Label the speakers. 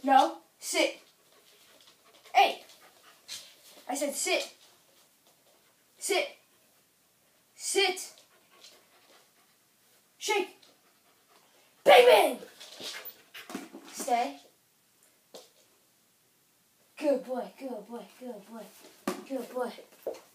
Speaker 1: No. Sit. Hey. I said sit. Sit. Sit. Shake. Bang, bang. Stay. Good boy, good boy, good boy, good boy.